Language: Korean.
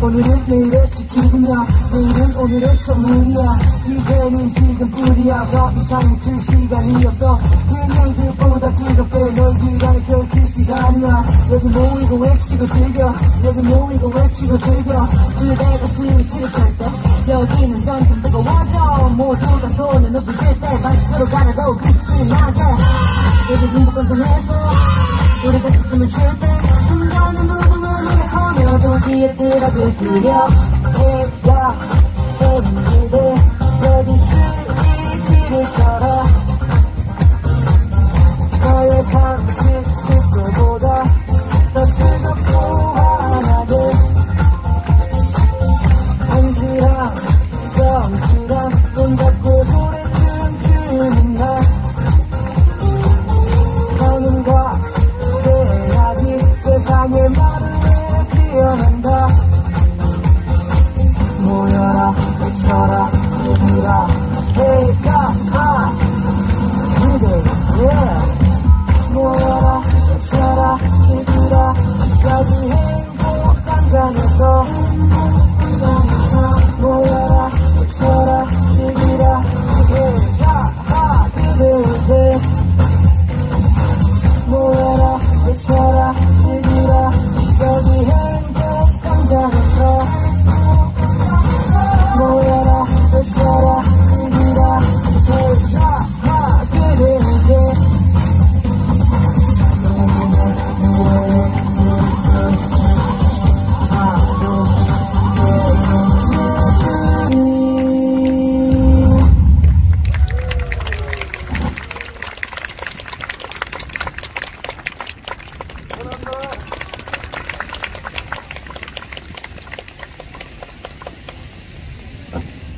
오늘은 내일의 지치구나. 내일은 오늘의 선물이야. 이제는 지금뿐이야. 더 이상 줄 시간이 없어. 그녀들보다 즐겁게 너희들 안에 펼칠 시간이야. 여기 모이고 외치고 즐겨. 여기 모이고 외치고 즐겨. 그대가 스위치를 켤 때 여기는 점점 뜨거워져. 모두 다 손을 높이 들때 반칙으로 가라고 빛이 나게. 여기 행복한 전에서 우리 같이 춤을 출때 순간은 누구를 위하며 도시의 뜨락을 그려 내가 했는데 여기 스위치를 켜라. 너의 상식 그거보다 더 뜨겁고 환하게 안지랑 정치랑 손잡고 노래 춤추는 날 성인과 대학이 세상의 말을 피어난다. 모여라 외쳐라 얘들아 해가 그대 모여라 외쳐라 얘들아 여기 행복한 강에서